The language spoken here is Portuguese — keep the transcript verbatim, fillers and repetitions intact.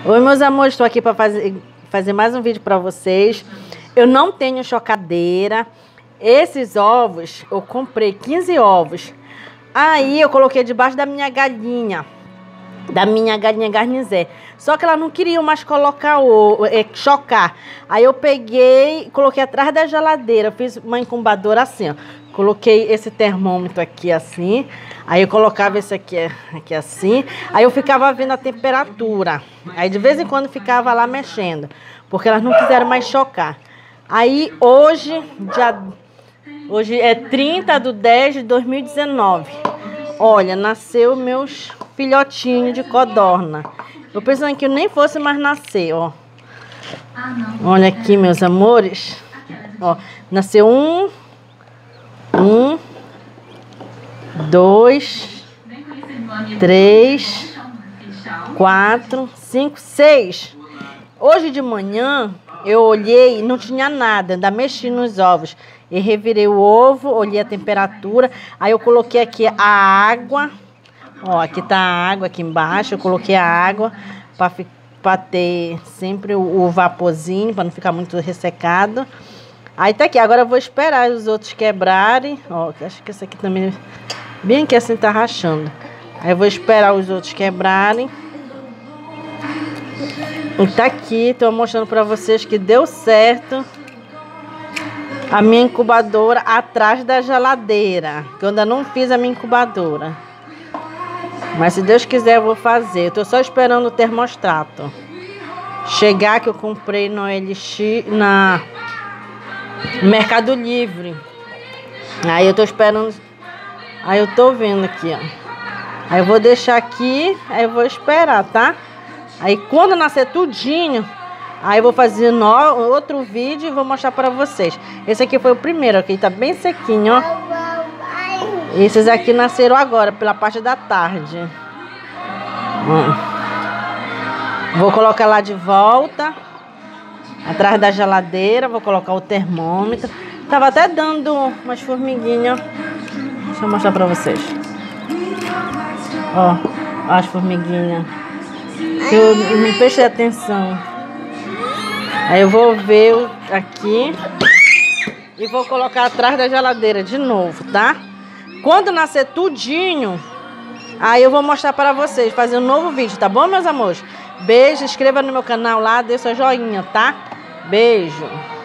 Oi, meus amores, estou aqui para fazer, fazer mais um vídeo para vocês. Eu não tenho chocadeira. Esses ovos, eu comprei quinze ovos. Aí eu coloquei debaixo da minha galinha, da minha galinha garnizé. Só que ela não queria mais colocar o é, chocar. Aí eu peguei, coloquei atrás da geladeira. Eu fiz uma incubadora assim, ó. Coloquei esse termômetro aqui assim. Aí eu colocava esse aqui, aqui assim. Aí eu ficava vendo a temperatura. Aí de vez em quando ficava lá mexendo, porque elas não quiseram mais chocar. Aí hoje, dia, hoje é trinta de dez de dois mil e dezenove. Olha, nasceu meus filhotinhos de codorna. Eu pensando que nem fosse mais nascer, ó. Olha aqui, meus amores. Ó, nasceu um, um, dois, três, quatro, cinco, seis. Hoje de manhã eu olhei e não tinha nada, ainda mexi nos ovos. E revirei o ovo, olhei a temperatura, aí eu coloquei aqui a água. Ó, aqui tá a água aqui embaixo, eu coloquei a água para ter sempre o, o vaporzinho, para não ficar muito ressecado. Aí tá aqui, agora eu vou esperar os outros quebrarem. Ó, acho que esse aqui também, bem aqui assim tá rachando. Aí eu vou esperar os outros quebrarem. E tá aqui, tô mostrando para vocês que deu certo a minha incubadora atrás da geladeira, que eu ainda não fiz a minha incubadora. Mas se Deus quiser eu vou fazer. Eu tô só esperando o termostato chegar, que eu comprei no L X, na Mercado Livre. Aí eu tô esperando. Aí eu tô vendo aqui, ó. Aí eu vou deixar aqui, aí eu vou esperar, tá? Aí quando nascer tudinho, aí eu vou fazer no, outro vídeo e vou mostrar pra vocês. Esse aqui foi o primeiro, aqui tá bem sequinho, ó. Esses aqui nasceram agora, pela parte da tarde. Hum. Vou colocar lá de volta, atrás da geladeira. Vou colocar o termômetro. Tava até dando umas formiguinhas. Deixa eu mostrar pra vocês. Ó, as formiguinhas. Eu não prestei atenção. Aí eu vou ver aqui e vou colocar atrás da geladeira de novo, tá? Quando nascer tudinho, aí eu vou mostrar para vocês, fazer um novo vídeo, tá bom, meus amores? Beijo, inscreva no meu canal lá, dê seu joinha, tá? Beijo.